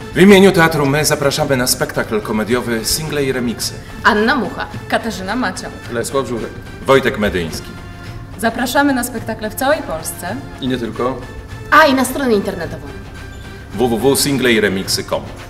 W imieniu Teatru My zapraszamy na spektakl komediowy Single i Remiksy. Anna Mucha. Katarzyna Maciał. Lesław Żurek. Wojtek Medyński. Zapraszamy na spektakle w całej Polsce. I nie tylko. A i na stronę internetową. www.singleiremiksy.com